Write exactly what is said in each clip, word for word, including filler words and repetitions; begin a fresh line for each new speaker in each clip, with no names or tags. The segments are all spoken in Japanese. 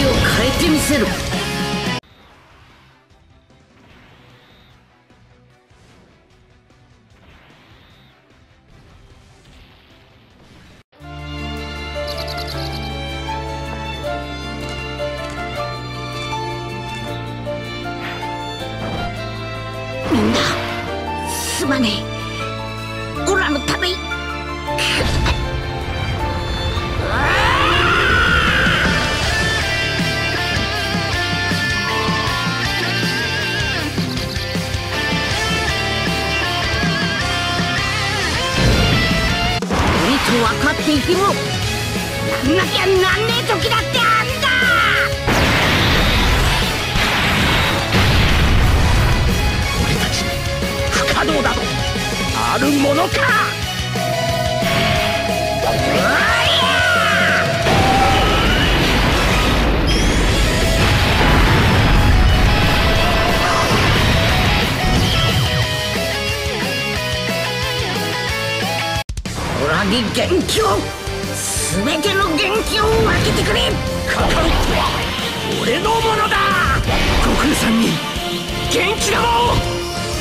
を変えてみせる。みんなすまねえ。オラのために。分かっていてもなんなきゃなんねえ時だってあんだ。俺たちに不可能だとあるものか。オラに元気を、全ての元気を分けてくれ。カカオットは俺のものだ。悟空さんに元気だもん。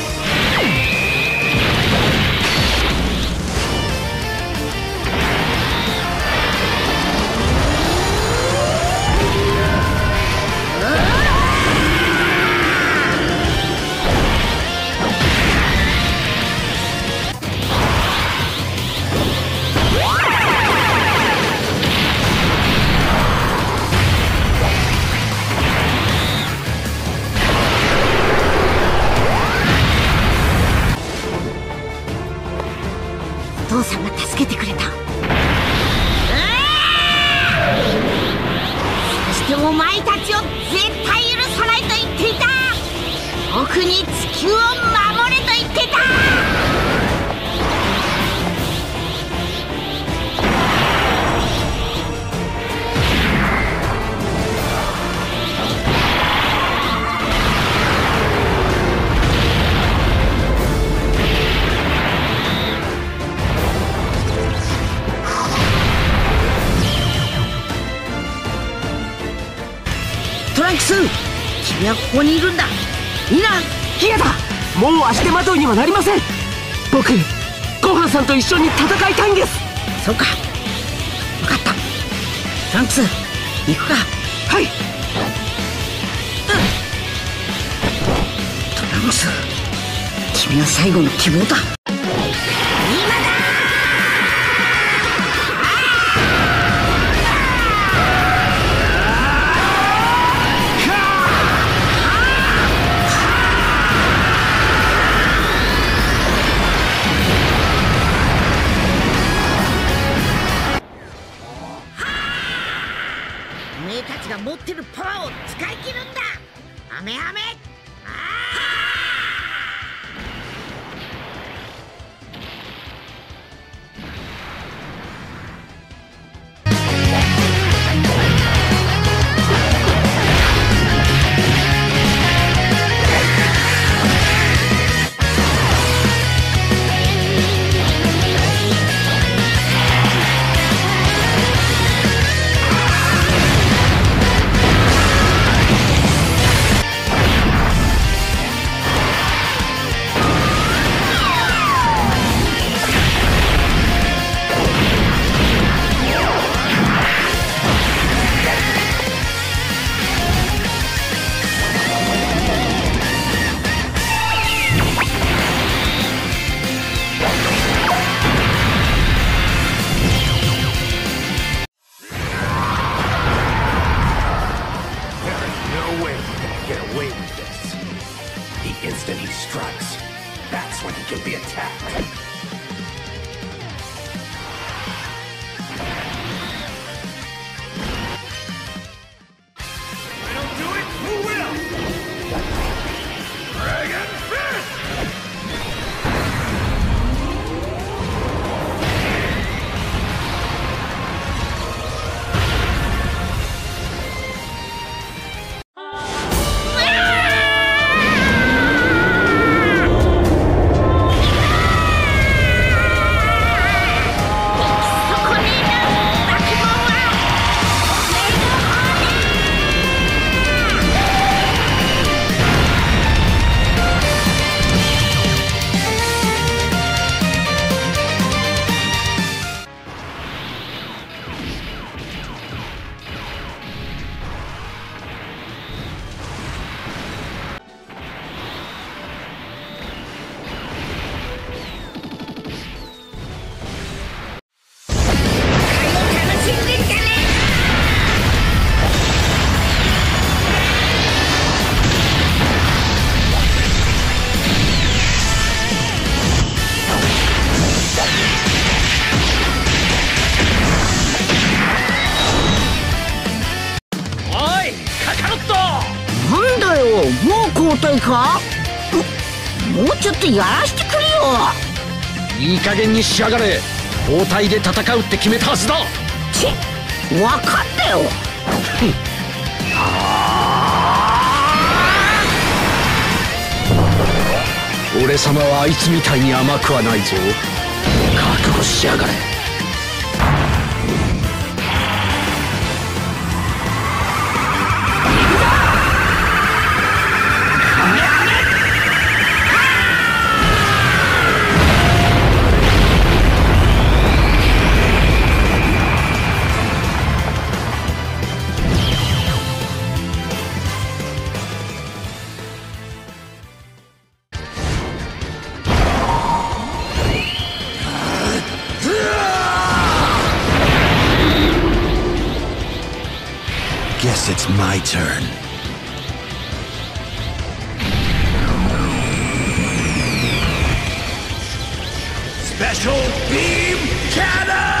お父さんが助けてくれた。そしてお前たちを絶対許さないと言っていた。僕に地球を守れと言っていた。トランクス、君はここにいるんだ。みんな
嫌だ、もう足手まといにはなりません。僕ごはんさんと一緒に戦いたいんです。
そうか、分かった。トランクス行くか。
はい、うん、
トランクス、君は最後の希望だ。おめえたちが持ってるパワーを使い切るんだ。アメアメ。 もう交代か？もうちょっとやらしてくれよ。
いい加減にしやがれ。交代で戦うって決めたはずだ。
ち分かったよ。
俺様はあいつみたいに甘くはないぞ。覚悟しやがれ。
Guess it's my turn. Special Beam Cannon!